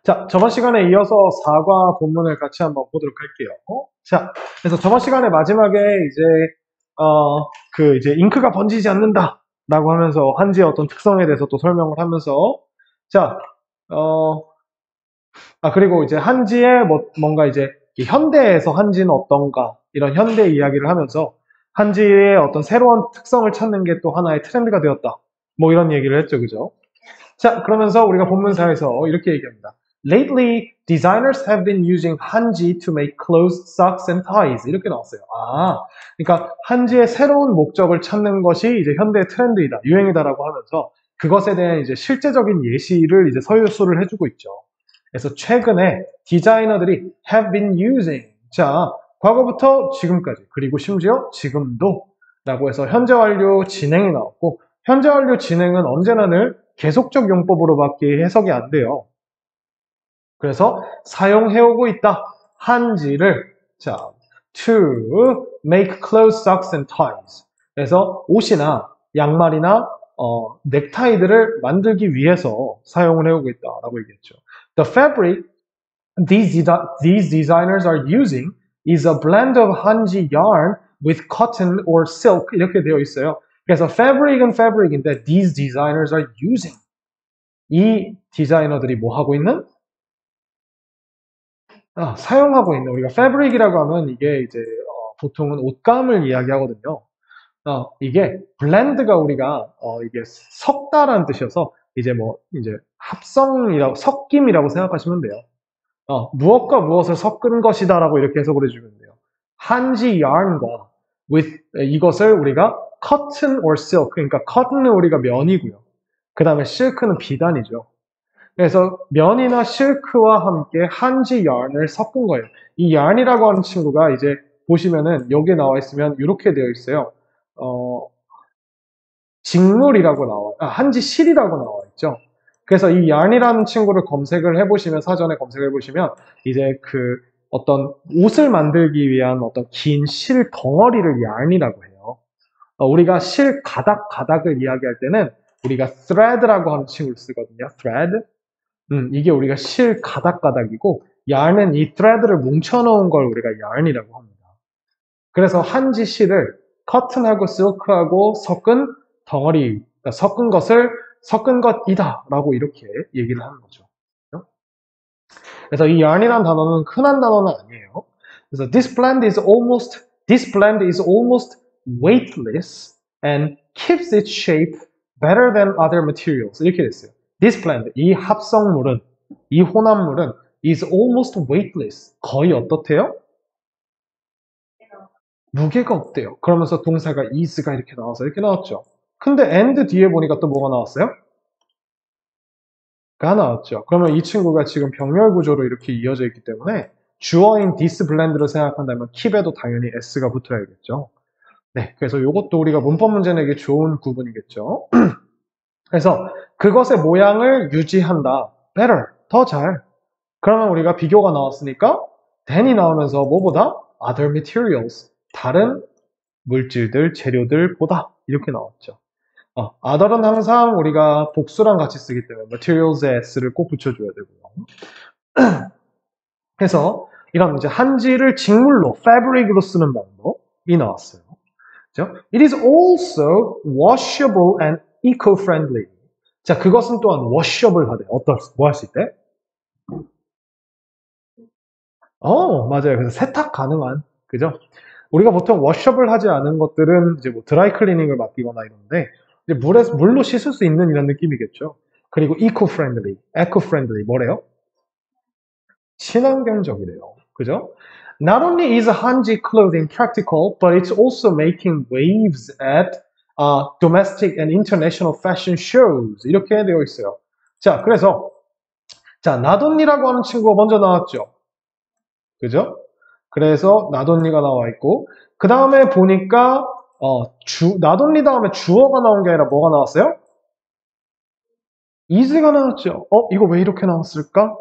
자, 저번 시간에 이어서 4과 본문을 같이 한번 보도록 할게요. 자, 그래서 저번 시간에 마지막에 이제 잉크가 번지지 않는다 라고 하면서 한지의 어떤 특성에 대해서 또 설명을 하면서 자, 그리고 이제 한지의 뭔가 이제 현대에서 한지는 어떤가 이런 현대 이야기를 하면서 한지의 어떤 새로운 특성을 찾는 게 또 하나의 트렌드가 되었다. 뭐 이런 얘기를 했죠. 그죠? 자, 그러면서 우리가 본문사에서 이렇게 얘기합니다. Lately, designers have been using 한지 to make clothes, socks, and ties. 이렇게 나왔어요. 그러니까 한지의 새로운 목적을 찾는 것이 이제 현대의 트렌드이다, 유행이다라고 하면서 그것에 대한 이제 실제적인 예시를 이제 서술을 해주고 있죠. 그래서 최근에 디자이너들이 have been using. 자, 과거부터 지금까지, 그리고 심지어 지금도 라고 해서 현재 완료 진행이 나왔고, 현재 완료 진행은 언제나 늘 계속적 용법으로밖에 해석이 안 돼요. 그래서 사용해오고 있다. 한지를 자, to make clothes, socks, and ties. 그래서 옷이나 양말이나 넥타이들을 만들기 위해서 사용을 해오고 있다라고 얘기했죠. The fabric these designers are using is a blend of 한지 yarn with cotton or silk 이렇게 되어 있어요. 그래서 fabric은 fabric인데 these designers are using 이 디자이너들이 뭐 하고 있는? 사용하고 있는 우리가 fabric이라고 하면 이게 이제 보통은 옷감을 이야기하거든요. 이게 blend가 우리가 이게 섞다라는 뜻이어서 이제 이제 합성이라고 섞임이라고 생각하시면 돼요. 무엇과 무엇을 섞은 것이다라고 이렇게 해석을 해주면 돼요. 한지 yarn과 with 이것을 우리가 cotton or silk 그러니까 cotton은 우리가 면이고요. 그 다음에 silk는 비단이죠. 그래서 면이나 실크와 함께 한지 yarn을 섞은 거예요. 이 yarn이라고 하는 친구가 이제 보시면은 여기 나와 있으면 이렇게 되어 있어요. 직물이라고 나와요. 한지 실이라고 나와 있죠. 그래서 이 yarn이라는 친구를 검색을 해보시면 사전에 검색을 해보시면 이제 그 어떤 옷을 만들기 위한 어떤 긴 실 덩어리를 yarn이라고 해요. 우리가 실 가닥을 이야기할 때는 우리가 thread라고 하는 친구를 쓰거든요. thread. 이게 우리가 실 가닥이고 yarn은 이 thread를 뭉쳐놓은 걸 우리가 yarn이라고 합니다. 그래서 한지 실을 cotton하고 silk하고 섞은 덩어리, 그러니까 섞은 것이다 라고 이렇게 얘기를 하는 거죠. 그래서 이 yarn이라는 단어는 흔한 단어는 아니에요. 그래서 this blend is almost weightless and keeps its shape better than other materials. 이렇게 됐어요. This blend, 이 합성물은, 이 혼합물은 is almost weightless. 거의 어떻대요? 무게가 없대요. 그러면서 동사가 is가 이렇게 나와서 이렇게 나왔죠. 근데 and 뒤에 보니까 또 뭐가 나왔어요? 가 나왔죠. 그러면 이 친구가 지금 병렬 구조로 이렇게 이어져 있기 때문에 주어인 this blend를 생각한다면 keep에도 당연히 s가 붙어야겠죠. 네, 그래서 이것도 우리가 문법 문제 내기 좋은 구분이겠죠. 그래서 그것의 모양을 유지한다. better, 더 잘. 그러면 우리가 비교가 나왔으니까 than이 나오면서 뭐보다? other materials, 다른 물질들, 재료들보다 이렇게 나왔죠. other은 항상 우리가 복수랑 같이 쓰기 때문에 materials에 s를 꼭 붙여줘야 되고요. 그래서 이런 이제 한지를 직물로, fabric으로 쓰는 방법이 나왔어요. 그렇죠? It is also washable and eco-friendly. 자, 그것은 또한 washable 하대요. 뭐 할 수 있대? 맞아요. 그래서 세탁 가능한, 그죠? 우리가 보통 washable 하지 않은 것들은 이제 뭐 드라이 클리닝을 맡기거나 이런데, 이제 물로 씻을 수 있는 이런 느낌이겠죠. 그리고 eco-friendly, 뭐래요? 친환경적이래요. 그죠? Not only is Hanji clothing practical, but it's also making waves at domestic and international fashion shows. 이렇게 되어 있어요. 자, 그래서 자, not only라고 하는 친구가 먼저 나왔죠. 그죠? 그래서 not only가 나와 있고 그 다음에 보니까 not only 다음에 주어가 나온 게 아니라 뭐가 나왔어요? is가 나왔죠. 이거 왜 이렇게 나왔을까?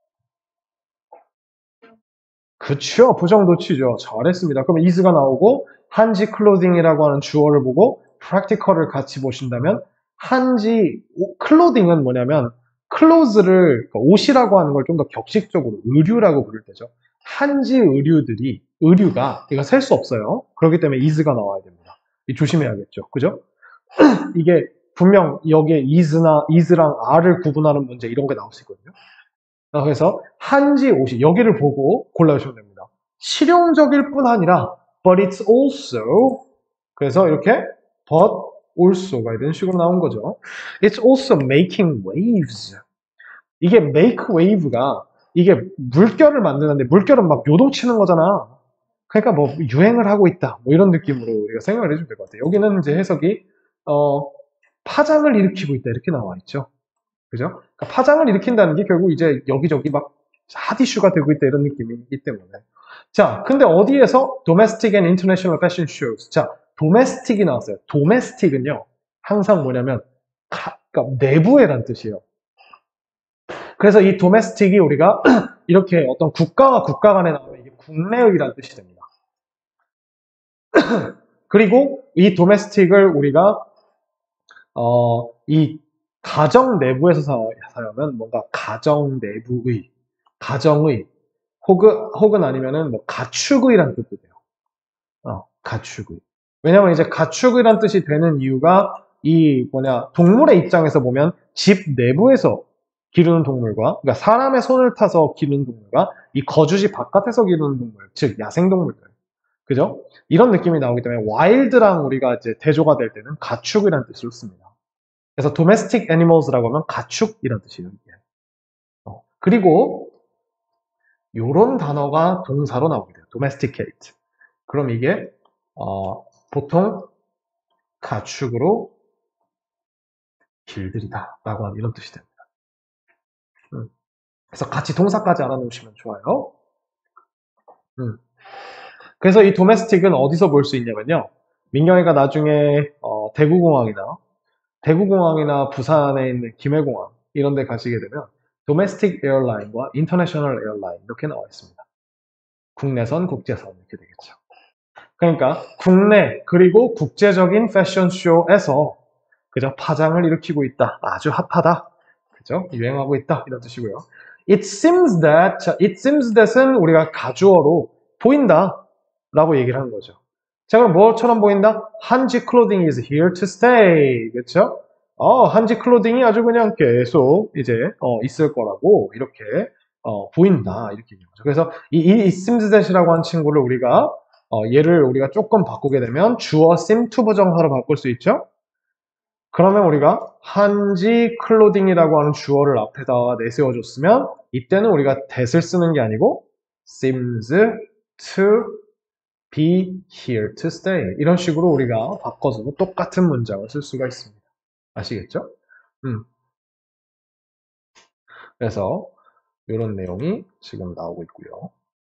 그쵸, 부정도치죠. 잘했습니다. 그럼 is가 나오고 한지 클로딩이라고 하는 주어를 보고 practical을 같이 보신다면 한지 클로딩은 뭐냐면 clothes를, 그러니까 옷이라고 하는 걸 좀 더 격식적으로 의류라고 부를 때죠. 한지 의류가, 이거 셀 수 없어요. 그렇기 때문에 is가 나와야 됩니다. 조심해야겠죠. 그죠? 이게 분명 여기에 is랑 are를 구분하는 문제 이런 게 나올 수 있거든요. 그래서 한지 옷이 여기를 보고 골라주시면 됩니다. 실용적일 뿐 아니라 but it's also 그래서 이렇게 but also가 이런 식으로 나온 거죠. It's also making waves. 이게 make wave가 이게 물결을 만드는데 물결은 막 요동치는 거잖아. 그러니까 뭐 유행을 하고 있다. 뭐 이런 느낌으로 우리가 생각을 해주면 될 것 같아요. 여기는 이제 해석이 파장을 일으키고 있다 이렇게 나와 있죠. 그죠? 그러니까 파장을 일으킨다는 게 결국 이제 여기저기 막 핫 이슈가 되고 있다 이런 느낌이기 때문에. 자, 근데 어디에서 domestic and international fashion shows. 자, domestic이 나왔어요. domestic은요, 항상 뭐냐면, 그러니까 내부에란 뜻이에요. 그래서 이 domestic이 우리가 이렇게 어떤 국가와 국가 간에 나오면 이게 국내의란 뜻이 됩니다. 그리고 이 domestic을 우리가 이 가정 내부에서 사용하면 뭔가 가정 내부의, 가정의, 혹은 아니면은 뭐 가축의란 뜻도 돼요. 가축의. 왜냐면 이제 가축의란 뜻이 되는 이유가 이 동물의 입장에서 보면 집 내부에서 기르는 동물과, 그러니까 사람의 손을 타서 기르는 동물과 이 거주지 바깥에서 기르는 동물, 즉 야생동물들. 그죠? 이런 느낌이 나오기 때문에 와일드랑 우리가 이제 대조가 될 때는 가축이라는 뜻을 씁니다. 그래서 domestic animals라고 하면 가축이라는 뜻이에요. 그리고 요런 단어가 동사로 나오게 돼요. domesticate. 그럼 이게 보통 가축으로 길들이다 라고 하는 이런 뜻이 됩니다. 그래서 같이 동사까지 알아놓으시면 좋아요. 그래서 이 domestic은 어디서 볼 수 있냐면요. 민경이가 나중에 대구공항이나 부산에 있는 김해공항 이런 데 가시게 되면 domestic airline과 international airline 이렇게 나와 있습니다. 국내선, 국제선 이렇게 되겠죠. 그러니까 국내 그리고 국제적인 패션쇼에서 그죠? 파장을 일으키고 있다. 아주 핫하다. 그죠? 유행하고 있다. 이런 뜻이고요. It seems that은 우리가 가주어로 보인다 라고 얘기를 하는 거죠. 자, 그럼 뭐처럼 보인다? 한지 clothing is here to stay. 그쵸? 한지 클로딩이 아주 그냥 계속 이제 있을 거라고 이렇게 보인다 이렇게 얘기하는 거죠. 그래서 이 it seems that이라고 한 친구를 우리가 얘를 우리가 조금 바꾸게 되면 주어 seem to 부정사로 바꿀 수 있죠. 그러면 우리가 한지 클로딩이라고 하는 주어를 앞에다 내세워줬으면 이때는 우리가 that을 쓰는 게 아니고 seems to be here to stay 이런 식으로 우리가 바꿔서 똑같은 문장을 쓸 수가 있습니다. 아시겠죠? 그래서 이런 내용이 지금 나오고 있고요.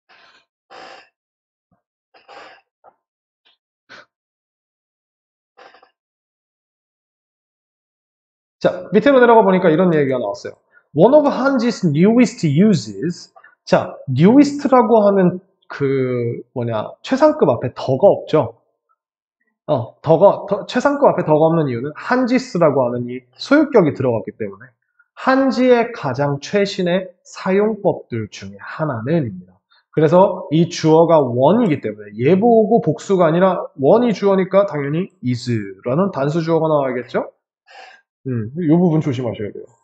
자, 밑으로 내려가 보니까 이런 얘기가 나왔어요. One of Hanji's newest uses. 자, newest라고 하면 최상급 앞에 더가 없죠. 최상급 앞에 더가 없는 이유는 한지스라고 하는 이 소유격이 들어갔기 때문에 한지의 가장 최신의 사용법들 중에 하나는입니다. 그래서 이 주어가 one이기 때문에 얘 보고 복수가 아니라 one이 주어니까 당연히 is라는 단수 주어가 나와야겠죠? 이 부분 조심하셔야 돼요.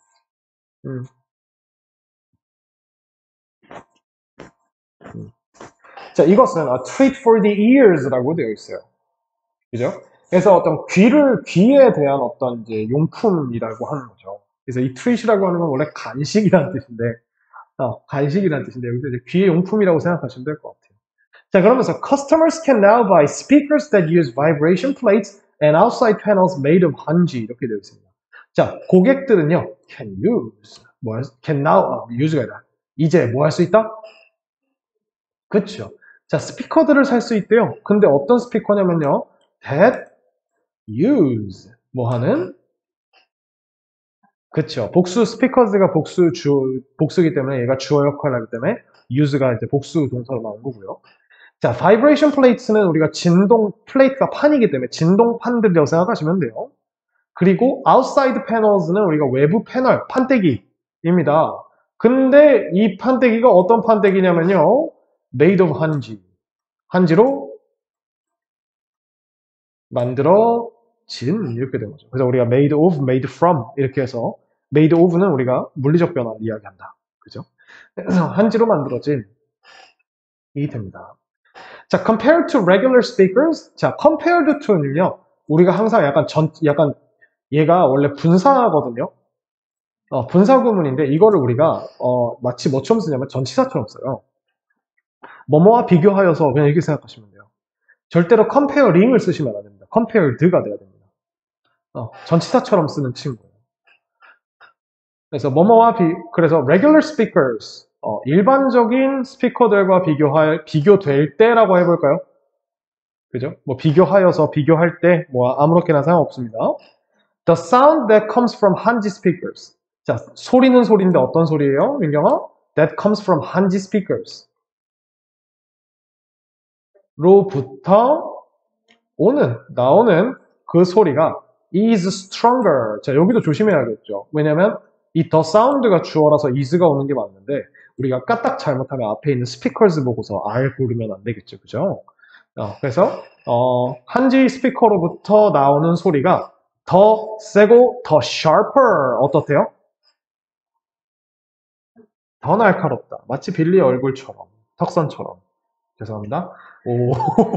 자, 이것은 a treat for the ears라고 되어 있어요. 그죠? 그래서 어떤 귀에 대한 어떤 이제 용품이라고 하는 거죠. 그래서 이 treat이라고 하는 건 원래 간식이라는 뜻인데, 여기서 이제 귀의 용품이라고 생각하시면 될 것 같아요. 자, 그러면서 customers can now buy speakers that use vibration plates and outside panels made of hanji 이렇게 되어 있습니다. 자, 고객들은요, can use, can now, use가 아니라 이제 뭐 할 수 있다? 그쵸. 자, 스피커들을 살 수 있대요. 근데 어떤 스피커냐면요, that use, 그쵸. 복수, 스피커즈가 복수기 때문에 얘가 주어 역할을 하기 때문에 use가 이제 복수 동사로 나온 거고요. 자, vibration plates는 우리가 플레이트가 판이기 때문에 진동판들이라고 생각하시면 돼요. 그리고 outside panels는 우리가 외부 패널, 판때기, 입니다. 근데 이 판때기가 어떤 판때기냐면요. made of 한지. 한지로 만들어진 이렇게 된 거죠. 그래서 우리가 made of, made from 이렇게 해서 made of는 우리가 물리적 변화를 이야기한다. 그죠? 그래서 한지로 만들어진 이 됩니다. 자, compared to regular speakers. 자, compared to는요. 우리가 항상 약간 얘가 원래 분사거든요. 분사 구문인데 이거를 우리가 마치 뭐처럼 쓰냐면 전치사처럼 써요. 뭐뭐와 비교하여서 그냥 이렇게 생각하시면 돼요. 절대로 comparing을 쓰시면 안 됩니다. compared가 돼야 됩니다. 전치사처럼 쓰는 친구예요. 그래서 그래서 regular speakers, 일반적인 스피커들과 비교될 때라고 해볼까요? 그죠? 뭐 비교하여서 비교할 때 뭐 아무렇게나 상관없습니다. The sound that comes from 한지 speakers. 자, 소리는 소리인데 어떤 소리예요, 민경아? That comes from 한지 speakers. 로부터 나오는 그 소리가 is stronger. 자, 여기도 조심해야겠죠. 왜냐면 이 the sound가 주어라서 is가 오는 게 맞는데 우리가 까딱 잘못하면 앞에 있는 speakers 보고서 R 고르면 안 되겠죠. 그죠? 그래서 한지 스피커로부터 나오는 소리가 더 세고 더 sharper. 어떻대요? 더 날카롭다. 마치 빌리의 얼굴처럼, 턱선처럼. 죄송합니다. 오.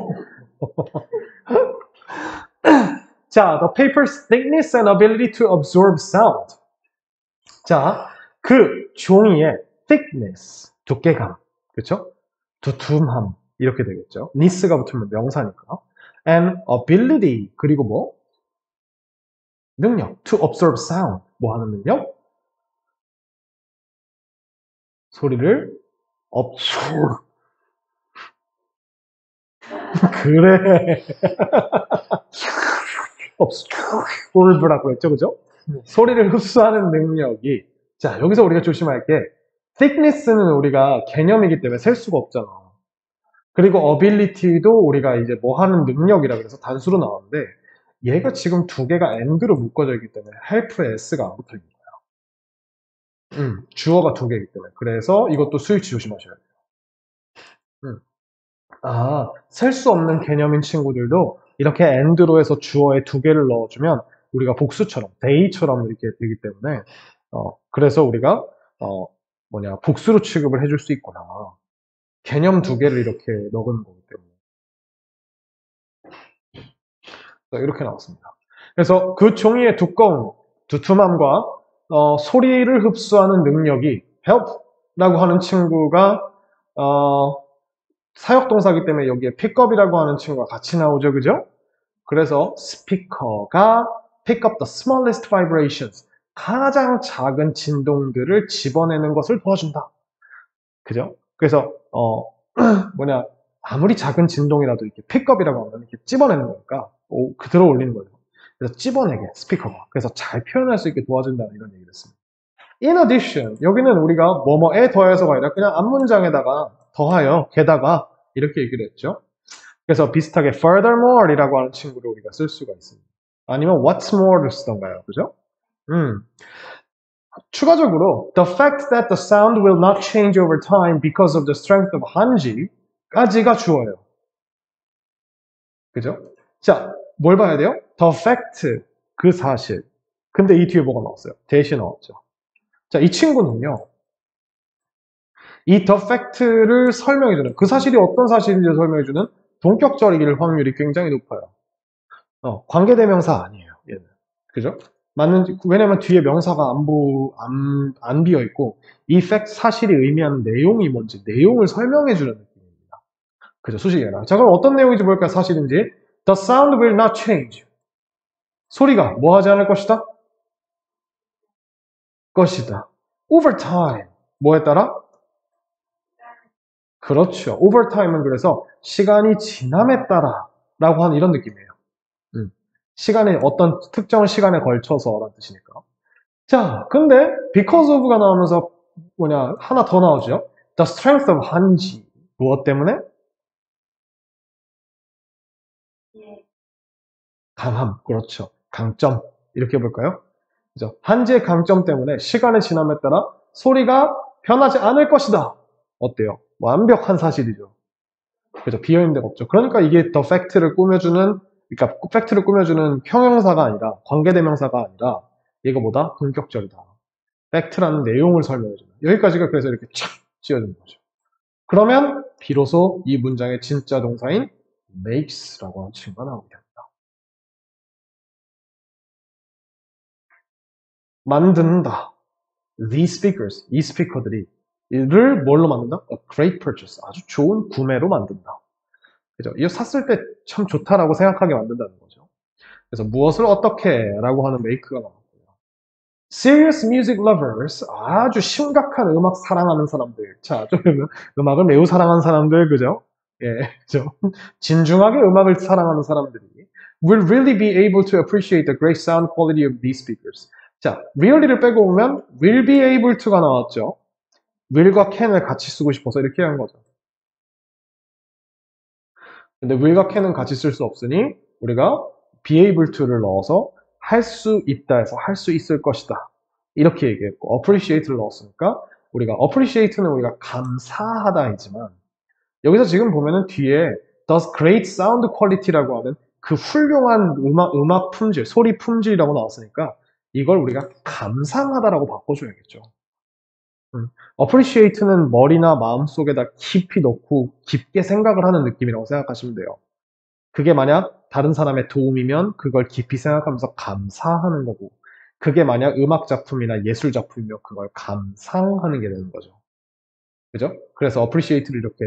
자, the paper's thickness and ability to absorb sound. 자, 그 종이의 thickness, 두께감, 그렇죠? 두툼함 이렇게 되겠죠. ness가 붙으면 명사니까. and ability 그리고 뭐 능력, to absorb sound 뭐 하는 능력? 소리를 absorb. 그래. absorb라고 했죠, 그죠? 소리를 흡수하는 능력이. 자, 여기서 우리가 조심할 게 thickness는 우리가 개념이기 때문에 셀 수가 없잖아. 그리고 ability도 우리가 이제 뭐 하는 능력이라 그래서 단수로 나오는데 얘가 지금 두 개가 and로 묶어져 있기 때문에 help에 s가 안 붙어 있는 거야. 주어가 두 개이기 때문에. 그래서 이것도 스위치 조심하셔야 돼요. 셀 수 없는 개념인 친구들도 이렇게 and로 해서 주어에 두 개를 넣어주면 우리가 복수처럼, they처럼 이렇게 되기 때문에, 그래서 우리가, 복수로 취급을 해줄 수 있구나. 개념 두 개를 이렇게 넣은 거기 때문에. 이렇게 나왔습니다. 그래서 그 종이의 두툼함과 소리를 흡수하는 능력이 help라고 하는 친구가 사역동사기 때문에 여기에 pickup이라고 하는 친구가 같이 나오죠, 그죠? 그래서 스피커가 pick up the smallest vibrations, 가장 작은 진동들을 집어내는 것을 도와준다. 그죠? 그래서 아무리 작은 진동이라도 이렇게 pickup이라고 하면 이렇게 찝어내는 거니까 들어 올리는 거예요. 그래서 찝어내게 스피커가. 그래서 잘 표현할 수 있게 도와준다는 이런 얘기를 했습니다. In addition, 여기는 우리가 뭐뭐에 더해서가 아니라 그냥 앞문장에다가 더하여 게다가 이렇게 얘기를 했죠. 그래서 비슷하게 furthermore이라고 하는 친구를 우리가 쓸 수가 있습니다. 아니면 what's more를 쓰던가요. 그죠? 추가적으로 the fact that the sound will not change over time because of the strength of 한지까지가 주어예요. 그죠? 자, 뭘 봐야 돼요? the fact, 그 사실. 근데 이 뒤에 뭐가 나왔어요? 대시 나왔죠. 자, 이 친구는요. 이 the fact를 설명해주는, 그 사실이 어떤 사실인지 설명해주는 동격절일 확률이 굉장히 높아요. 관계대명사 아니에요, 얘는. 그죠? 왜냐면 뒤에 명사가 안 비어있고, 이 fact 사실이 의미하는 내용이 뭔지, 내용을 설명해주는 느낌입니다. 그죠? 수식이 아니라. 자, 그럼 어떤 내용인지 볼까요? 사실인지. The sound will not change. 소리가 뭐 하지 않을 것이다? 것이다. Over time. 뭐에 따라? 그렇죠. Over time은 그래서 시간이 지남에 따라 라고 하는 이런 느낌이에요. 시간이 어떤 특정 시간에 걸쳐서 라는 뜻이니까. 자, 근데 because of가 나오면서 하나 더 나오죠. The strength of 한지. 무엇 때문에? 강함. 그렇죠. 강점. 이렇게 볼까요? 그죠? 한지의 강점 때문에 시간의 지남에 따라 소리가 변하지 않을 것이다. 어때요? 완벽한 사실이죠. 그죠? 비어있는 데가 없죠. 그러니까 이게 더 팩트를 꾸며주는, 그러니까 팩트를 꾸며주는 형용사가 아니라, 관계대명사가 아니라, 이거보다 본격적이다. 팩트라는 내용을 설명해주는. 여기까지가 그래서 이렇게 착 지어진 거죠. 그러면 비로소 이 문장의 진짜 동사인 makes라고 하는 친구가 나오게 됩니다. 만든다. These speakers, 이 스피커들이 이를 뭘로 만든다? A great purchase, 아주 좋은 구매로 만든다. 그죠? 이거 샀을 때 참 좋다라고 생각하게 만든다는 거죠. 그래서 무엇을 어떻게 라고 하는 make가 나왔고요. Serious music lovers, 아주 심각한 음악 사랑하는 사람들. 자, 좀 음악을 매우 사랑하는 사람들, 그죠? 예, 그죠? 진중하게 음악을 사랑하는 사람들이 will really be able to appreciate the great sound quality of these speakers. 자, really를 빼고 보면 will be able to가 나왔죠. will과 can을 같이 쓰고 싶어서 이렇게 한 거죠. 근데 will과 can은 같이 쓸 수 없으니 우리가 be able to를 넣어서 할 수 있다 해서 할 수 있을 것이다. 이렇게 얘기했고 appreciate를 넣었으니까 우리가 appreciate는 우리가 감사하다이지만 여기서 지금 보면은 뒤에 does great sound quality라고 하는 그 훌륭한 음악 품질, 소리 품질이라고 나왔으니까 이걸 우리가 감상하다라고 바꿔줘야겠죠. appreciate는 머리나 마음속에다 깊이 넣고 깊게 생각을 하는 느낌이라고 생각하시면 돼요. 그게 만약 다른 사람의 도움이면 그걸 깊이 생각하면서 감사하는 거고 그게 만약 음악 작품이나 예술 작품이면 그걸 감상하는 게 되는 거죠. 그죠? 그래서 appreciate를 이렇게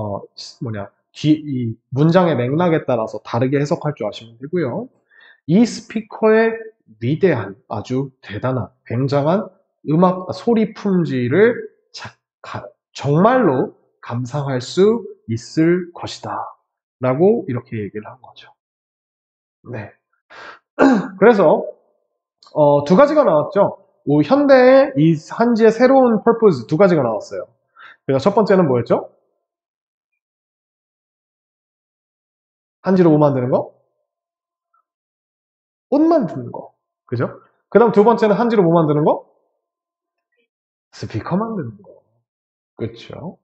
이 문장의 맥락에 따라서 다르게 해석할 줄 아시면 되고요. 이 스피커의 위대한, 아주 대단한, 굉장한 음악, 소리 품질을 정말로 감상할 수 있을 것이다. 라고 이렇게 얘기를 한 거죠. 네. 그래서, 두 가지가 나왔죠. 현대의 이 한지의 새로운 purpose 두 가지가 나왔어요. 그래서 첫 번째는 뭐였죠? 한지로 뭐 만드는 거? 옷 만드는 거. 그죠? 그 다음 두 번째는 한지로 뭐 만드는 거? 스피커 만드는 거. 그렇죠?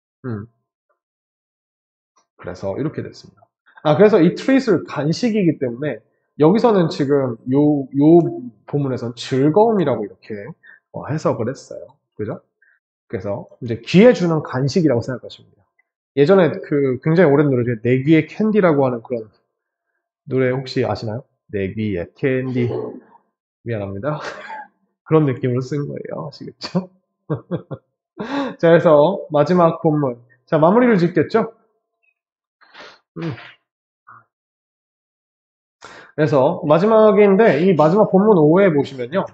그래서 이렇게 됐습니다. 그래서 이 트윗을 간식이기 때문에 여기서는 지금 요 본문에서는 즐거움이라고 이렇게 해석을 했어요. 그죠? 그래서 이제 귀에 주는 간식이라고 생각하시면 돼요. 예전에 그 굉장히 오랜 노래 중에 내 귀에 캔디라고 하는 그런 노래 혹시 아시나요? 내 귀에 캔디. 미안합니다. 그런 느낌으로 쓴 거예요. 아시겠죠? 자, 그래서 마지막 본문. 자, 마무리를 짓겠죠? 그래서 마지막인데 이 마지막 본문 5에 보시면요.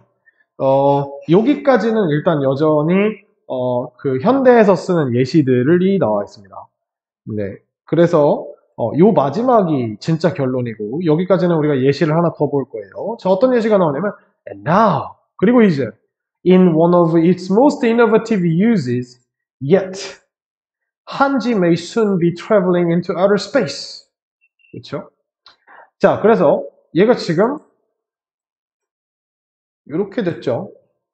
여기까지는 일단 여전히 그 현대에서 쓰는 예시들이 나와 있습니다. 네. 그래서 요 마지막이 진짜 결론이고 여기까지는 우리가 예시를 하나 더 볼 거예요. 자, 어떤 예시가 나오냐면 and now 그리고 이제 in one of its most innovative uses yet 한지 may soon be traveling into outer space. 그렇죠? 자, 그래서 얘가 지금 이렇게 됐죠.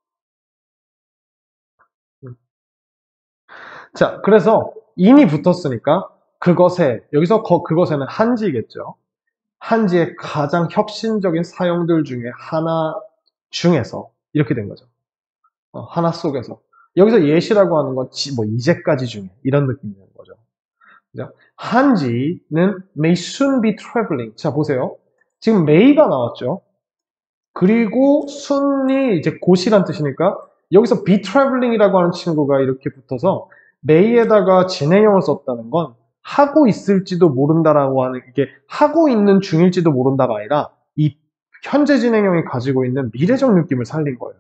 자, 그래서 인이 붙었으니까 그것에 여기서 그것에는 한지겠죠. 한지의 가장 혁신적인 사용들 중에 하나 중에서 이렇게 된 거죠. 하나 속에서 여기서 예시라고 하는 건 뭐 이제까지 중에 이런 느낌이 되는 거죠. 그죠? 한지는 may soon be traveling. 자, 보세요. 지금 may가 나왔죠. 그리고 soon이 이제 곧이란 뜻이니까 여기서 be traveling이라고 하는 친구가 이렇게 붙어서 may에다가 진행형을 썼다는 건 하고 있을지도 모른다라고 하는 이게 하고 있는 중일지도 모른다가 아니라 이 현재 진행형이 가지고 있는 미래적 느낌을 살린 거예요.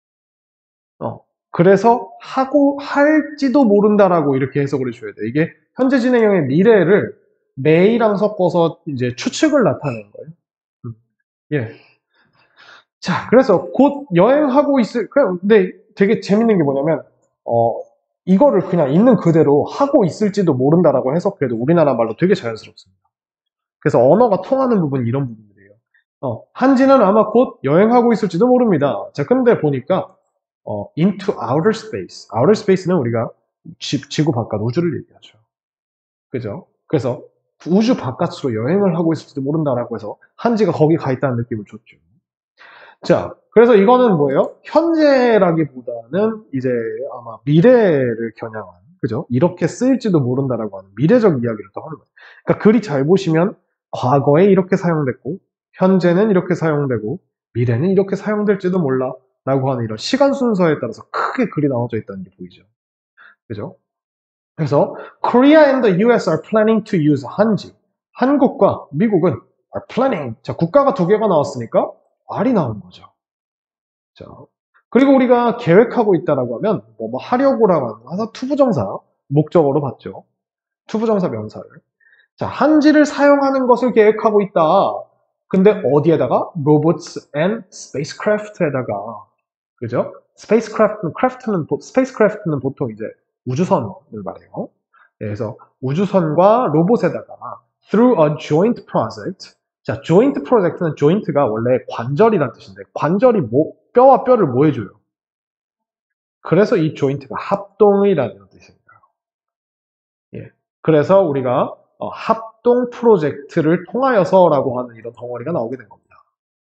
그래서 하고 할지도 모른다라고 이렇게 해석을 해줘야 돼. 이게 현재 진행형의 미래를 may랑 섞어서 이제 추측을 나타내는 거예요. 예. 자, 그래서 곧 여행하고 근데 되게 재밌는 게 뭐냐면, 이거를 그냥 있는 그대로 하고 있을지도 모른다라고 해석해도 우리나라 말로 되게 자연스럽습니다. 그래서 언어가 통하는 부분이 이런 부분들이에요. 한지는 아마 곧 여행하고 있을지도 모릅니다. 자, 근데 보니까 into outer space. outer space는 우리가 지구 바깥 우주를 얘기하죠. 그죠? 그래서 우주 바깥으로 여행을 하고 있을지도 모른다라고 해서 한지가 거기 가 있다는 느낌을 줬죠. 자, 그래서 이거는 뭐예요? 현재라기보다는 이제 아마 미래를 겨냥한, 그죠? 이렇게 쓰일지도 모른다라고 하는 미래적 이야기를 또 하는 거예요. 그러니까 글이 잘 보시면 과거에 이렇게 사용됐고, 현재는 이렇게 사용되고, 미래는 이렇게 사용될지도 몰라. 라고 하는 이런 시간 순서에 따라서 크게 글이 나눠져 있다는 게 보이죠. 그죠? 그래서 Korea and the US are planning to use 한지. 한국과 미국은 are planning. 자, 국가가 두 개가 나왔으니까 R이 나온 거죠. 자, 그리고 우리가 계획하고 있다라고 하면 뭐 하려고라고 하는 항상 투부정사 목적어로 봤죠. 투부정사 명사를. 자, 한지를 사용하는 것을 계획하고 있다. 근데 어디에다가? robots and spacecraft에다가. 그죠? 스페이스크래프트는 보통 이제 우주선을 말해요. 네, 그래서 우주선과 로봇에다가 through a joint project. 자, joint project는 joint가 원래 관절이란 뜻인데 관절이 뼈와 뼈를 뭐 해줘요? 그래서 이 joint가 합동이라는 뜻입니다. 예. 그래서 우리가 합동 프로젝트를 통하여서라고 하는 이런 덩어리가 나오게 된 겁니다.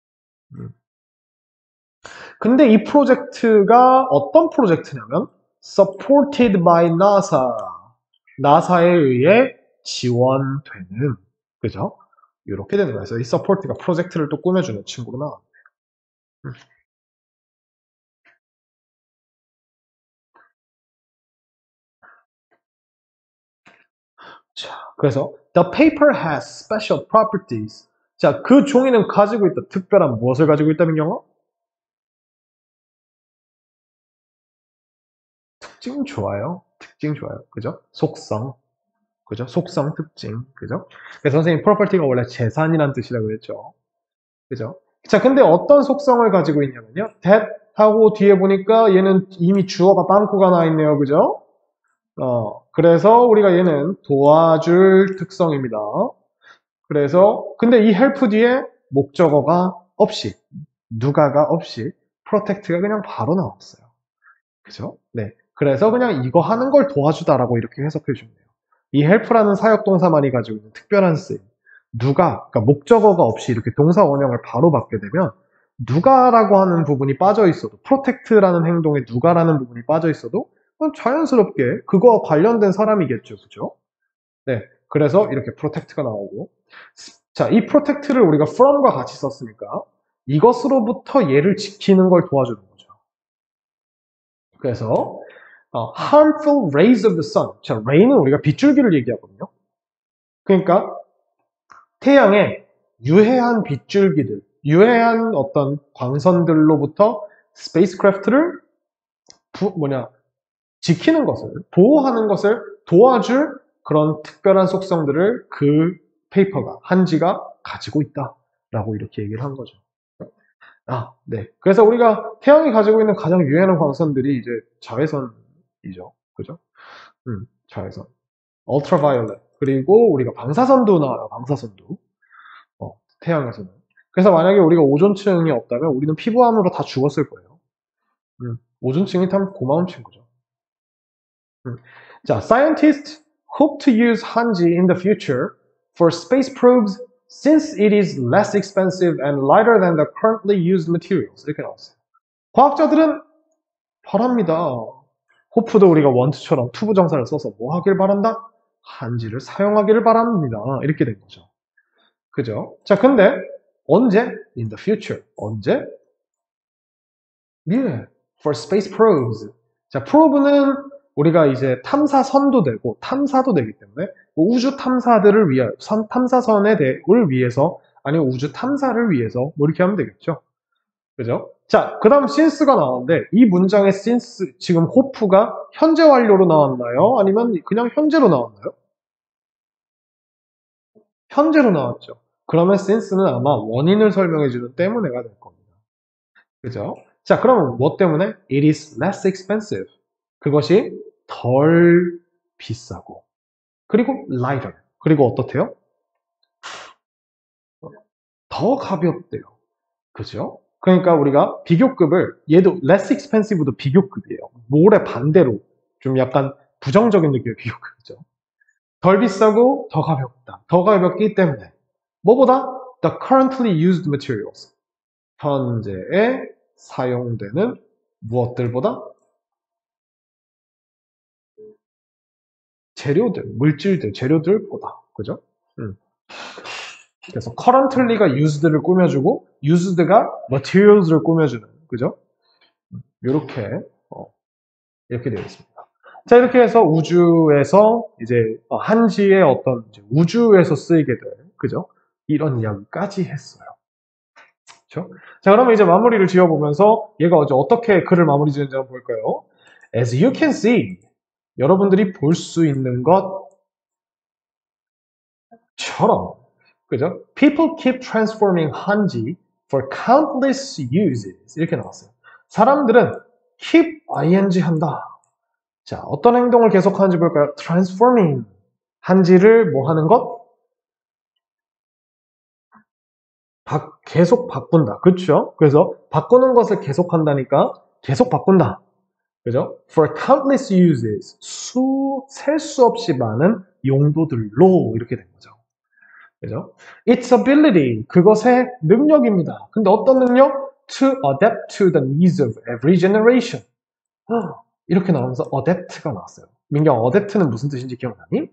근데 이 프로젝트가 어떤 프로젝트냐면 supported by NASA. 나사에 의해 지원되는, 그죠? 이렇게 되는 거예요. 그래서 이 support가 프로젝트를 또 꾸며주는 친구로 나옵니다. 자, 그래서 the paper has special properties. 자, 그 종이는 가지고 있다. 특별한 무엇을 가지고 있다는 경우? 특징 좋아요. 특징 좋아요. 그죠? 속성. 그죠? 속성, 특징. 그죠? 그래서 선생님 property가 원래 재산이란 뜻이라고 했죠. 그죠? 자, 근데 어떤 속성을 가지고 있냐면요. that 하고 뒤에 보니까 얘는 이미 주어가 빵꾸가 나 있네요. 그죠? 그래서 우리가 얘는 도와줄 특성입니다. 그래서 근데 이 help 뒤에 목적어가 없이 누가가 없이 protect가 그냥 바로 나왔어요. 그죠? 네. 그래서 그냥 이거 하는 걸 도와주다라고 이렇게 해석해 주면 돼요. 이 help라는 사역동사만이 가지고 있는 특별한 쓰임. 그러니까 목적어가 없이 이렇게 동사 원형을 바로 받게 되면 누가라고 하는 부분이 빠져 있어도 protect라는 행동에 누가라는 부분이 빠져 있어도 자연스럽게 그거와 관련된 사람이겠죠. 그죠? 네. 그래서 이렇게 protect가 나오고 자, 이 protect를 우리가 from과 같이 썼으니까 이것으로부터 얘를 지키는 걸 도와주는 거죠. 그래서 harmful rays of the sun. 자, ray는 우리가 빗줄기를 얘기하거든요. 그러니까 태양의 유해한 빗줄기들, 유해한 어떤 광선들로부터 스페이스크래프트를 지키는 것을, 보호하는 것을 도와줄 그런 특별한 속성들을 그 페이퍼가, 한지가 가지고 있다라고 이렇게 얘기를 한 거죠. 네. 그래서 우리가 태양이 가지고 있는 가장 유해한 광선들이 이제 자외선이죠. 그죠? 자외선. ultraviolet. 그리고 우리가 방사선도 나와요. 방사선도. 태양에서는. 그래서 만약에 우리가 오존층이 없다면 우리는 피부암으로 다 죽었을 거예요. 오존층이 참 고마운 친구죠. 자, scientists hope to use 한지 in the future for space probes since it is less expensive and lighter than the currently used materials. 이렇게 나왔어요. 과학자들은 바랍니다. 호프도 우리가 원투처럼 투부정사를 써서 뭐 하길 바란다? 한지를 사용하기를 바랍니다. 이렇게 된 거죠. 그죠? 자, 근데 언제? In the future. 언제? 미래. For space probes. 자, probe는 우리가 이제 탐사선도 되고 탐사도 되기 때문에 우주 탐사들을 위하여 탐사선을 위해서 아니면 우주 탐사를 위해서 뭐 이렇게 하면 되겠죠. 그죠? 자, 그 다음 since가 나왔는데 이 문장의 since 지금 hope가 현재 완료로 나왔나요? 아니면 그냥 현재로 나왔나요? 현재로 나왔죠. 그러면 since는 아마 원인을 설명해주는 때문에가 될 겁니다. 그죠? 자, 그러면 뭐 때문에? It is less expensive. 그것이 덜 비싸고 그리고 lighter. 그리고 어떻대요? 더 가볍대요. 그죠? 그러니까 우리가 비교급을 얘도 less expensive도 비교급이에요. more의 반대로 좀 약간 부정적인 느낌의 비교급이죠. 덜 비싸고 더 가볍다. 더 가볍기 때문에 뭐보다 the currently used materials 현재에 사용되는 무엇들보다 재료들, 물질들, 재료들보다 그죠? 그래서 currently가 used를 꾸며주고 used가 materials를 꾸며주는 그죠? 이렇게 이렇게 되어 있습니다. 자 이렇게 해서 우주에서 이제 한지의 어떤 이제 우주에서 쓰이게 될 그죠? 이런 이야기까지 했어요. 그렇죠? 자 그러면 이제 마무리를 지어보면서 얘가 이제 어떻게 글을 마무리 지는지 한번 볼까요? As you can see 여러분들이 볼 수 있는 것처럼 그죠? People keep transforming 한지 for countless uses 이렇게 나왔어요. 사람들은 keep ing 한다. 자, 어떤 행동을 계속하는지 볼까요? transforming. 한지를 뭐 하는 것? 계속 바꾼다. 그렇죠? 그래서 바꾸는 것을 계속한다니까 계속 바꾼다. 그죠? for countless uses. 셀 수 없이 많은 용도들로 이렇게 된 거죠. 그죠? its ability. 그것의 능력입니다. 근데 어떤 능력? to adapt to the needs of every generation. 이렇게 나오면서 adapt가 나왔어요. 민경, adapt는 무슨 뜻인지 기억나니?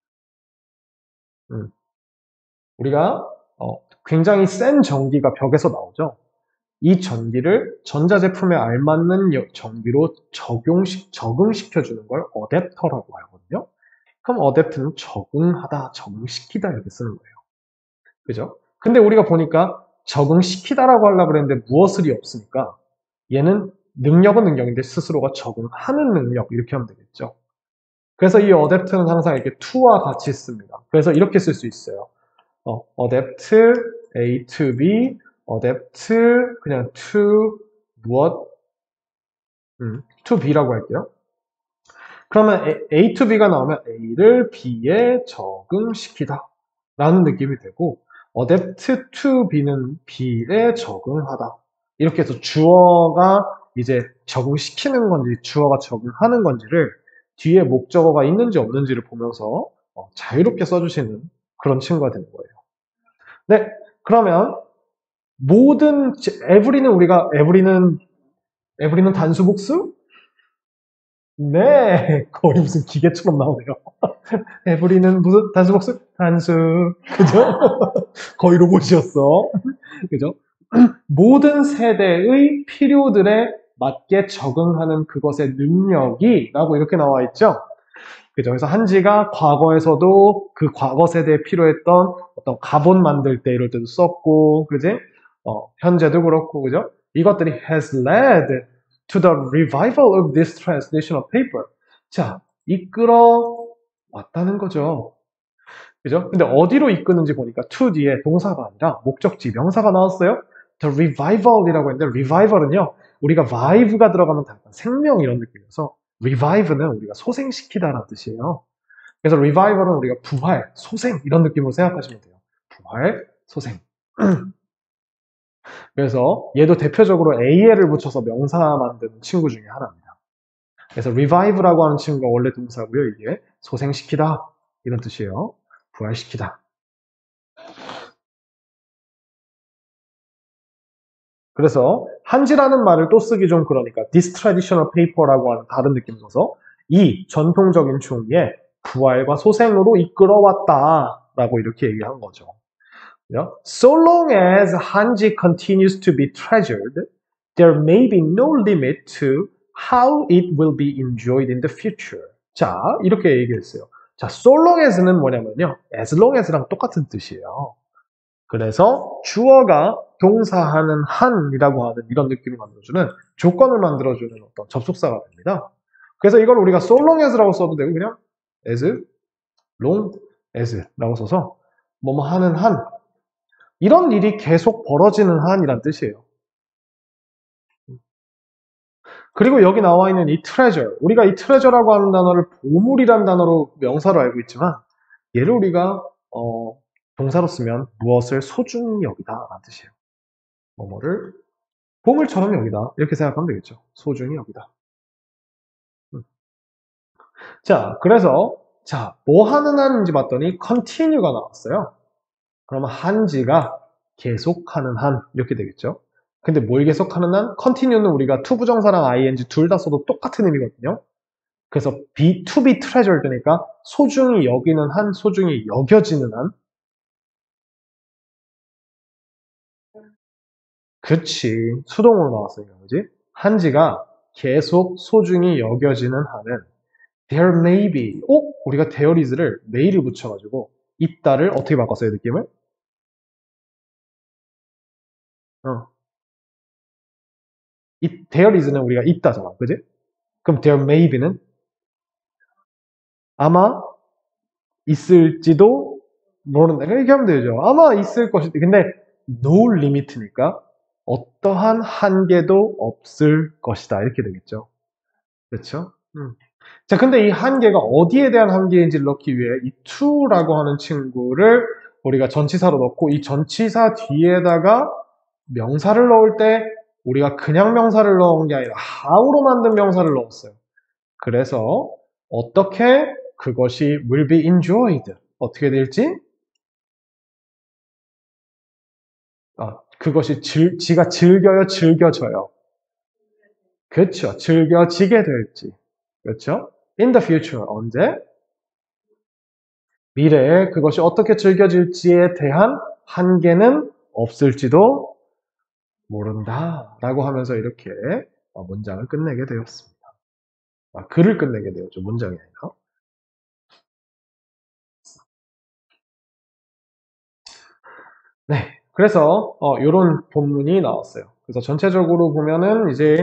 우리가 굉장히 센 전기가 벽에서 나오죠. 이 전기를 전자제품에 알맞는 전기로 적응시켜주는 걸 어댑터라고 하거든요. 그럼 어댑트는 적응하다, 적응시키다 이렇게 쓰는 거예요. 그죠? 근데 우리가 보니까 적응시키다라고 하려고 그랬는데 무엇을이 없으니까 얘는 능력은 능력인데 스스로가 적응하는 능력 이렇게 하면 되겠죠. 그래서 이 어댑트는 항상 이렇게 to와 같이 씁니다. 그래서 이렇게 쓸 수 있어요. adapt A to B, adapt 그냥 to 무엇? to B라고 할게요. 그러면 A to B가 나오면 A를 B에 적응시키다 라는 느낌이 되고 adapt to B는 B에 적응하다 이렇게 해서 주어가 이제 적응시키는 건지 주어가 적응하는 건지를 뒤에 목적어가 있는지 없는지를 보면서 자유롭게 써주시는 그런 친구가 되는 거예요. 네, 그러면 모든 every는 우리가 every는 단수 복수? 네, 거의 무슨 기계처럼 나오네요. every는 무슨 단수 복수? 단수, 그죠? 거의 로봇이었어, 그죠? 모든 세대의 필요들에 맞게 적응하는 그것의 능력이라고 이렇게 나와 있죠. 그죠? 그래서 한지가 과거에서도 그 과거 세대에 필요했던 어떤 가본 만들 때 이럴 때도 썼고, 그지? 현재도 그렇고, 그죠? 이것들이 has led to the revival of this translational paper. 자, 이끌어 왔다는 거죠. 그죠? 근데 어디로 이끄는지 보니까 to 뒤에 동사가 아니라 목적지 명사가 나왔어요. The revival이라고 했는데 revival은요, 우리가 vive가 들어가면 다 생명 이런 느낌이어서 revive는 우리가 소생시키다라는 뜻이에요. 그래서 revival은 우리가 부활, 소생 이런 느낌으로 생각하시면 돼요. 부활, 소생. 그래서 얘도 대표적으로 AL을 붙여서 명사 만드는 친구 중에 하나입니다. 그래서 revive라고 하는 친구가 원래 동사고요. 이게 소생시키다 이런 뜻이에요. 부활시키다. 그래서 한지라는 말을 또 쓰기 좀 그러니까 this traditional paper라고 하는 다른 느낌이어서 이 전통적인 종이에 부활과 소생으로 이끌어왔다라고 이렇게 얘기한 거죠. So long as 한지 continues to be treasured, there may be no limit to how it will be enjoyed in the future. 자, 이렇게 얘기했어요. 자, so long as는 뭐냐면요. as long as랑 똑같은 뜻이에요. 그래서 주어가 동사하는 한이라고 하는 이런 느낌을 만들어주는 조건을 만들어주는 어떤 접속사가 됩니다. 그래서 이걸 우리가 so long as라고 써도 되고 그냥 as long as라고 써서 뭐뭐 하는 한 이런 일이 계속 벌어지는 한이란 뜻이에요. 그리고 여기 나와 있는 이 treasure 우리가 이 treasure라고 하는 단어를 보물이란 단어로 명사로 알고 있지만 얘를 우리가 동사로 쓰면 무엇을 소중히 여기다 라는 뜻이에요. 뭐뭐를 보물처럼 여기다 이렇게 생각하면 되겠죠. 소중히 여기다. 자, 그래서 자, 뭐 하는 한인지 봤더니 continue가 나왔어요. 그러면 한지가 계속하는 한 이렇게 되겠죠. 근데 뭘 계속하는 한? continue는 우리가 투부정사랑 ing 둘 다 써도 똑같은 의미거든요. 그래서 to be treasured니까 소중히 여기는 한, 소중히 여겨지는 한. 그치. 수동으로 나왔으니까, 그지? 한지가 계속 소중히 여겨지는 한은 there may be. 우리가 there is를 may를 붙여가지고 있다를 어떻게 바꿨어요, 느낌을? 어. there is는 우리가 있다잖아, 그지? 그럼 there may be는 아마 있을지도 모른다. 이렇게 하면 되죠. 아마 있을 것이다. 근데 no limit니까 어떠한 한계도 없을 것이다. 이렇게 되겠죠. 그렇죠? 자, 근데 이 한계가 어디에 대한 한계인지를 넣기 위해 이 to라고 하는 친구를 우리가 전치사로 넣고 이 전치사 뒤에다가 명사를 넣을 때 우리가 그냥 명사를 넣은 게 아니라 how로 만든 명사를 넣었어요. 그래서 어떻게 그것이 will be enjoyed 어떻게 될지 그것이 지가 즐겨요, 즐겨져요. 그렇죠. 즐겨지게 될지. 그렇죠? In the future 언제? 미래에 그것이 어떻게 즐겨질지에 대한 한계는 없을지도 모른다 라고 하면서 이렇게 문장을 끝내게 되었습니다. 글을 끝내게 되었죠. 문장이 아니라. 네. 그래서 이런 본문이 나왔어요. 그래서 전체적으로 보면은 이제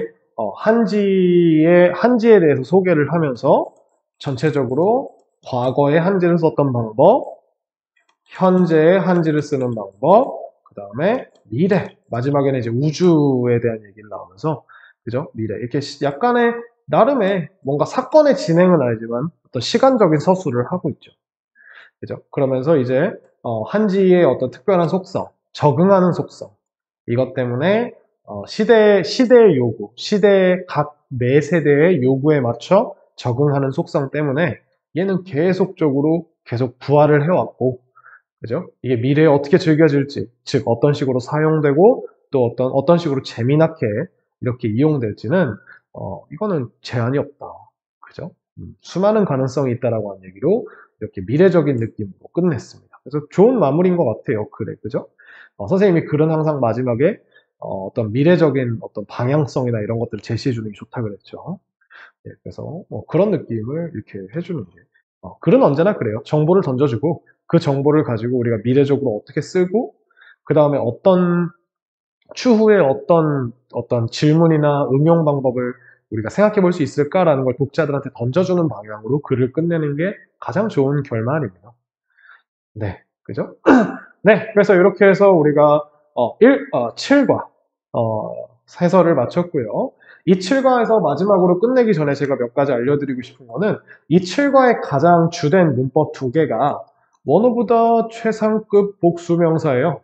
한지에 대해서 소개를 하면서 전체적으로 과거에 한지를 썼던 방법, 현재의 한지를 쓰는 방법, 그 다음에 미래, 마지막에는 이제 우주에 대한 얘기를 나오면서, 그죠? 미래. 이렇게 약간의, 나름의 뭔가 사건의 진행은 아니지만 어떤 시간적인 서술을 하고 있죠. 그죠? 그러면서 이제, 한지의 어떤 특별한 속성, 적응하는 속성, 이것 때문에, 시대의 요구, 각 매 세대의 요구에 맞춰 적응하는 속성 때문에 얘는 계속적으로 계속 부활을 해왔고, 그죠? 이게 미래에 어떻게 즐겨질지, 즉 어떤 식으로 사용되고 또 어떤 식으로 재미나게 이렇게 이용될지는 이거는 제한이 없다. 그죠? 수많은 가능성이 있다라고 하는 얘기로 이렇게 미래적인 느낌으로 끝냈습니다. 그래서 좋은 마무리인 것 같아요. 그래, 그죠? 선생님이 글은 항상 마지막에 어떤 미래적인 어떤 방향성이나 이런 것들을 제시해 주는 게 좋다 그랬죠. 네, 그래서 그런 느낌을 이렇게 해주는 게 글은 언제나 그래요. 정보를 던져주고 그 정보를 가지고 우리가 미래적으로 어떻게 쓰고 그 다음에 추후에 어떤 질문이나 응용 방법을 우리가 생각해 볼 수 있을까라는 걸 독자들한테 던져주는 방향으로 글을 끝내는 게 가장 좋은 결말입니다. 네, 그죠? 네, 그래서 이렇게 해서 우리가 7과 해설을 마쳤고요. 이 7과에서 마지막으로 끝내기 전에 제가 몇 가지 알려드리고 싶은 거는 이 7과의 가장 주된 문법 두 개가 원어보다 최상급 복수명사예요.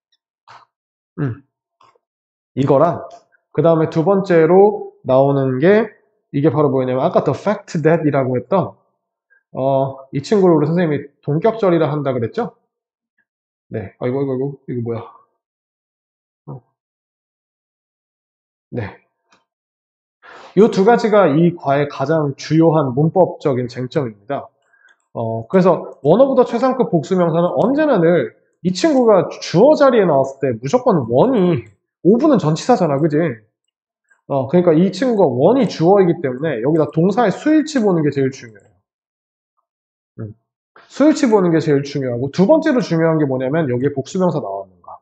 이거랑 그 다음에 두 번째로 나오는 게 이게 바로 뭐냐면 아까 the fact that 이라고 했던 이 친구를 우리 선생님이 동격절이라 한다 그랬죠? 네, 이거 뭐야? 네. 이 두 가지가 이 과의 가장 주요한 문법적인 쟁점입니다. 그래서 원어보다 최상급 복수명사는 언제나 늘 이 친구가 주어 자리에 나왔을 때 무조건 원이 오브는 전치사잖아, 그지? 그러니까 이 친구가 원이 주어이기 때문에 여기다 동사의 수일치 보는 게 제일 중요해요. 수일치 보는 게 제일 중요하고 두 번째로 중요한 게 뭐냐면 여기에 복수명사 나왔는가.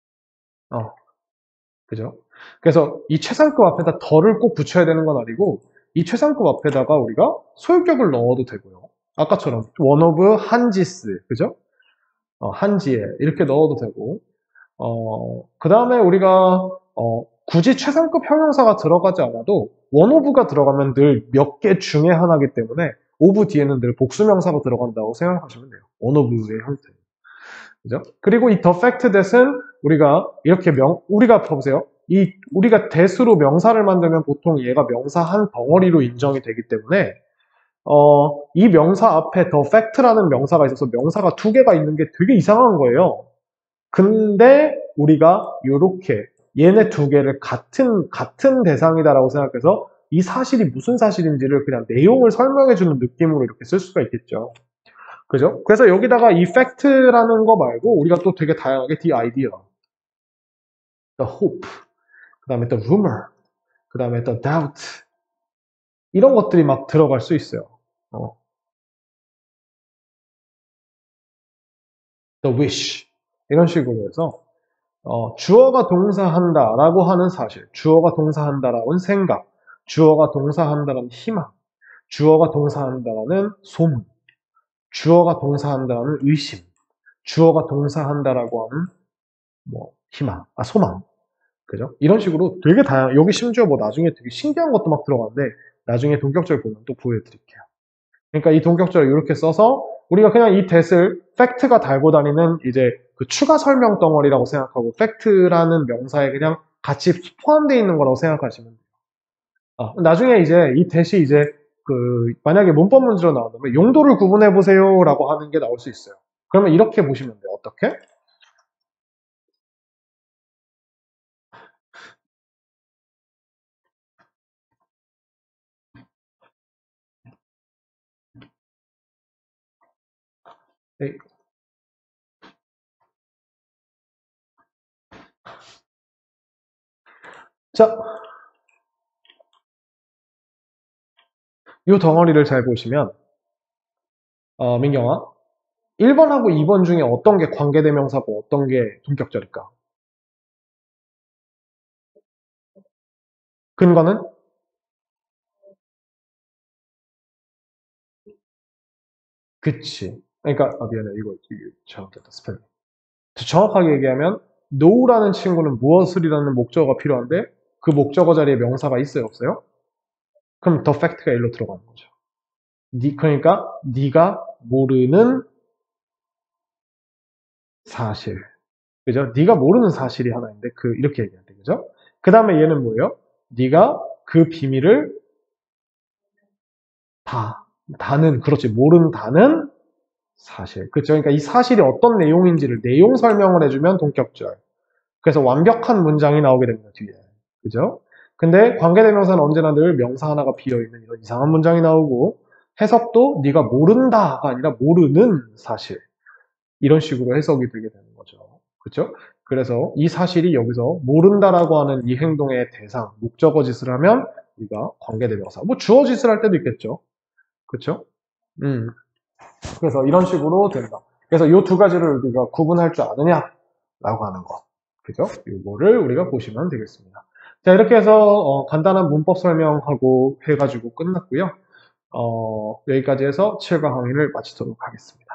그죠? 그래서 이 최상급 앞에다 덜을 꼭 붙여야 되는 건 아니고 이 최상급 앞에다가 우리가 소유격을 넣어도 되고요. 아까처럼 one of 한지스, 그죠? 한지에 이렇게 넣어도 되고 그 다음에 우리가 굳이 최상급 형용사가 들어가지 않아도 one of가 들어가면 늘 몇 개 중에 하나이기 때문에 of 뒤에는 늘 복수명사가 들어간다고 생각하시면 돼요. one of의 형태. 그죠? 그리고 이 the fact that은 우리가 이렇게 우리가 봐보세요. 우리가 that으로 명사를 만들면 보통 얘가 명사 한 덩어리로 인정이 되기 때문에, 이 명사 앞에 the fact라는 명사가 있어서 명사가 두 개가 있는 게 되게 이상한 거예요. 근데 우리가 요렇게 얘네 두 개를 같은 대상이다라고 생각해서 이 사실이 무슨 사실인지를 그냥 내용을 설명해주는 느낌으로 이렇게 쓸 수가 있겠죠. 그죠? 그래서 여기다가 이 fact라는 거 말고 우리가 또 되게 다양하게 the idea, the hope, 그 다음에 the rumor, 그 다음에 the doubt 이런 것들이 막 들어갈 수 있어요. the wish 이런 식으로 해서 주어가 동사한다라고 하는 사실, 주어가 동사한다라는 생각, 주어가 동사한다라는 희망, 주어가 동사한다라는 소문, 주어가 동사한다라는 의심, 주어가 동사한다라고 하는 뭐 희망, 소망, 그죠? 이런 식으로 되게 다양. 여기 심지어 뭐 나중에 되게 신기한 것도 막 들어가는데 나중에 동격절 보면 또 보여드릴게요. 그러니까 이 동격절을 이렇게 써서 우리가 그냥 이 that을 팩트가 달고 다니는 이제 그 추가 설명 덩어리라고 생각하고 팩트라는 명사에 그냥 같이 포함되어 있는 거라고 생각하시면 돼요. 나중에 이제 이 that이 이제 그 만약에 문법 문제로 나온다면 용도를 구분해 보세요라고 하는 게 나올 수 있어요. 그러면 이렇게 보시면 돼요. 어떻게? 네. 자, 이 덩어리를 잘 보시면 민경아 1번하고 2번 중에 어떤 게 관계대명사고 어떤 게 동격절일까? 근거는? 그치. 그러니까 미안해. 이거 잘못됐다. 스펠링. 정확하게 얘기하면 no라는 친구는 무엇을이라는 목적어가 필요한데 그 목적어 자리에 명사가 있어요? 없어요? 그럼 the fact가 일로 들어가는 거죠. 그러니까 네가 모르는 사실. 그죠? 네가 모르는 사실이 하나 있는데 이렇게 얘기해야 돼. 그죠? 그 다음에 얘는 뭐예요? 네가 그 비밀을 다는 그렇지. 모른다는 사실. 그렇죠? 그러니까 이 사실이 어떤 내용인지를 내용 설명을 해주면 동격절. 그래서 완벽한 문장이 나오게 됩니다, 뒤에. 그죠? 근데 관계대명사는 언제나 늘 명사 하나가 비어있는 이런 이상한 문장이 나오고 해석도 네가 모른다가 아니라 모르는 사실. 이런 식으로 해석이 되게 되는 거죠. 그렇죠? 그래서 이 사실이 여기서 모른다라고 하는 이 행동의 대상, 목적어 짓을 하면 네가 관계대명사. 뭐 주어 짓을 할 때도 있겠죠. 그렇죠? 그래서 이런 식으로 된다. 그래서 이 두 가지를 우리가 구분할 줄 아느냐라고 하는 거. 그죠? 이거를 우리가 보시면 되겠습니다. 자, 이렇게 해서 간단한 문법 설명하고 해가지고 끝났고요. 여기까지 해서 7강 강의를 마치도록 하겠습니다.